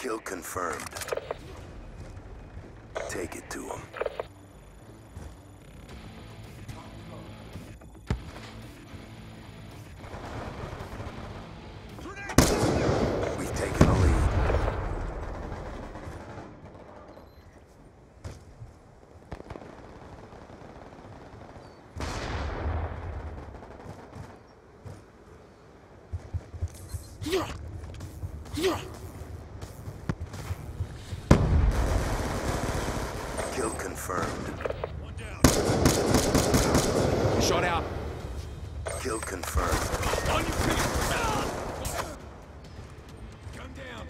Kill confirmed. Take it to him. We've taken the lead. Kill confirmed. One down. Shot out. Kill confirmed. On your feet. Gun down.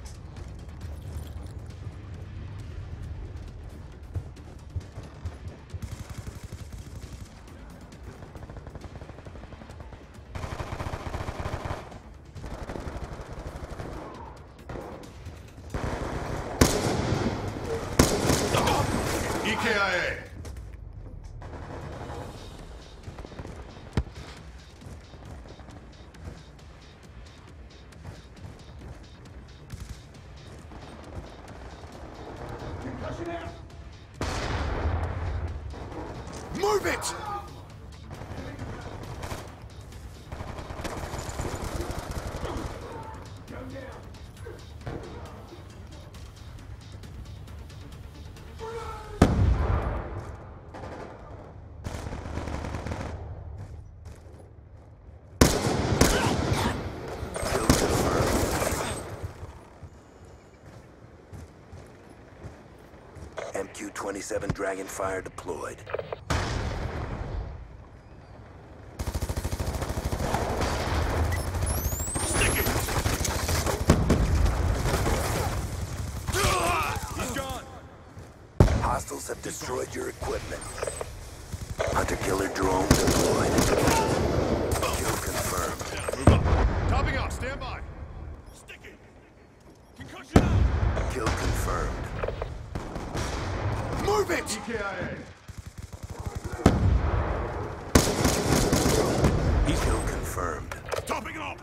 EKIA. Move it! Kill confirmed. MQ-27 Dragonfire deployed. He's gone. Hostiles have destroyed your equipment. Hunter-killer drone deployed. Kill confirmed. Move up. Topping off. Stand by. Sticky. Concussion out. Kill confirmed. Move it! EKIA. Kill confirmed. Topping off.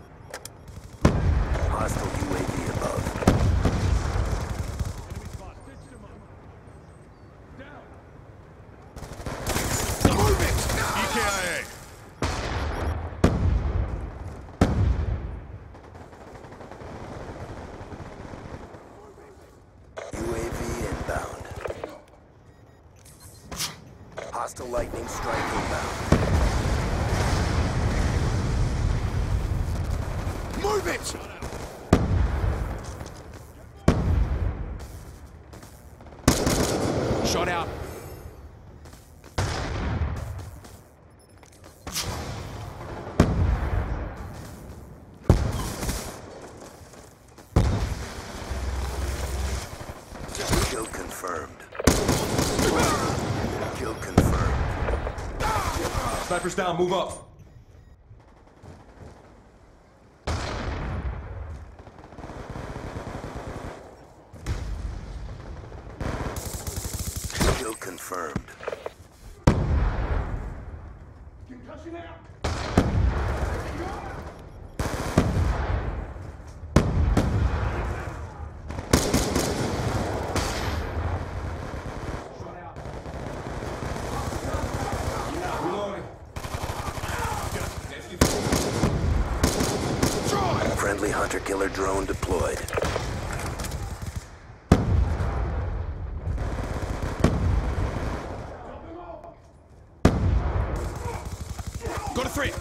Hostile UAV above. Enemy spot. Stitched him up. Down. Move it! EKIA. UAV inbound. Hostile lightning strike inbound. Move it! Shot out. Kill confirmed. Kill confirmed. Sniper's down. Move up. Kill confirmed. Concussion out. Reloading. Friendly hunter-killer drone deployed. Go to 3.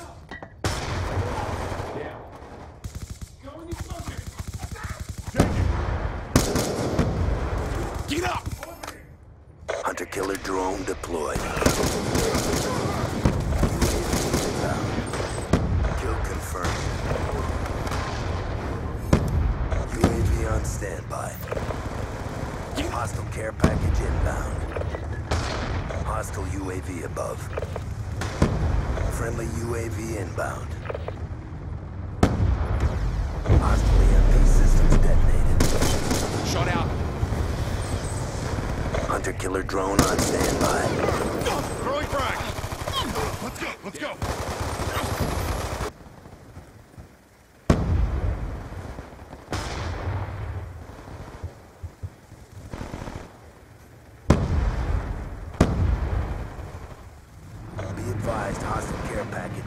Get up. Hunter-killer drone deployed. Kill confirmed. UAV on standby. Hostile care package inbound. Hostile UAV above. Friendly UAV inbound. Hostile EMP systems detonated. Shot out. Hunter-killer drone on standby. Throwing frag. Let's go. Let's go.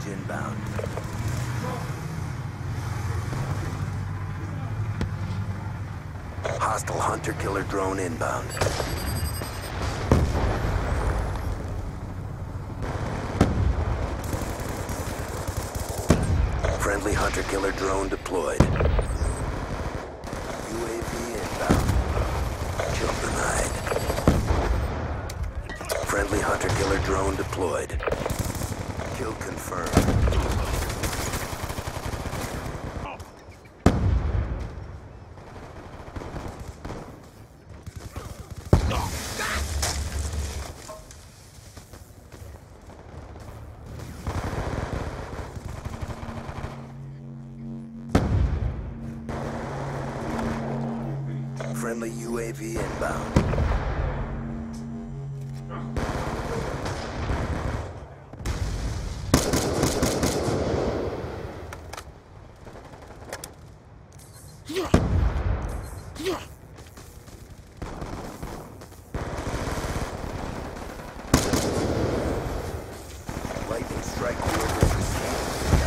package inbound. Hostile hunter-killer drone inbound. Friendly hunter-killer drone deployed. UAV inbound. Kill denied. Friendly hunter-killer drone deployed. Kill confirmed. Friendly UAV inbound. Lightning strike orders received.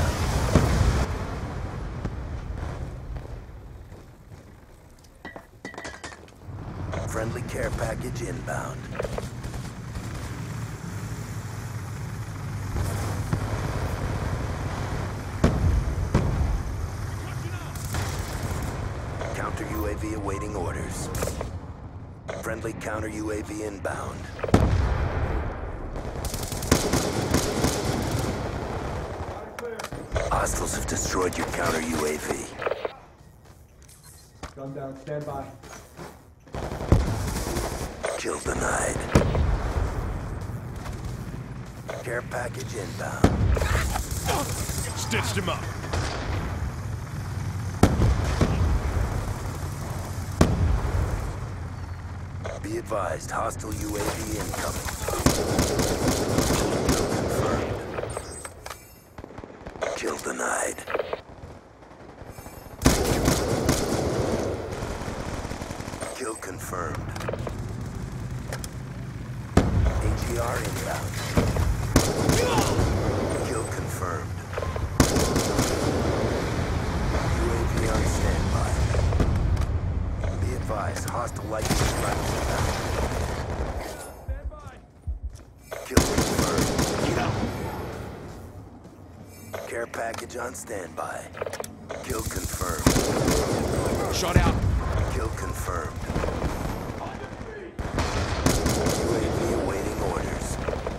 Friendly care package inbound. Counter UAV awaiting orders. Friendly counter UAV inbound. Hostiles have destroyed your counter UAV. Gun down, stand by. Kill denied. Care package inbound. Stitched him up. Be advised, hostile UAV incoming. Kill confirmed. Kill denied. Kill confirmed. AGR inbound. Kill confirmed. UAV on standby. Be advised, hostile lightning strike inbound. Kill confirmed. Care package on standby. Kill confirmed. Shot out. Kill confirmed. UAV awaiting orders.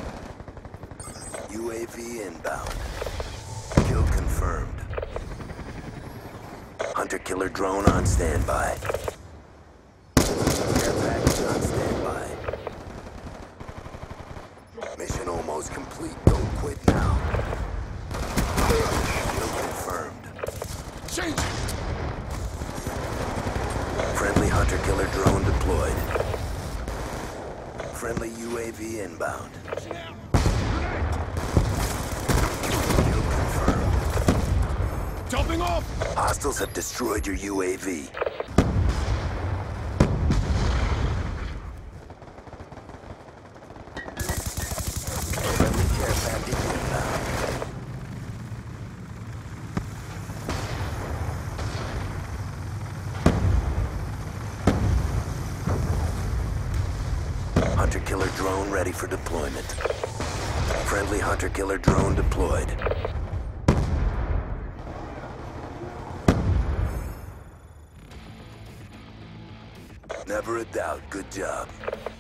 UAV inbound. Kill confirmed. Hunter-killer drone on standby. Care package on standby. Mission almost complete. Don't quit now. Kill confirmed. Change it. Friendly hunter-killer drone deployed. Friendly UAV inbound. Kill confirmed. Jumping off! Hostiles have destroyed your UAV. Friendly care package inbound. Hunter-killer drone ready for deployment. Friendly hunter-killer drone deployed. Never a doubt. Good job.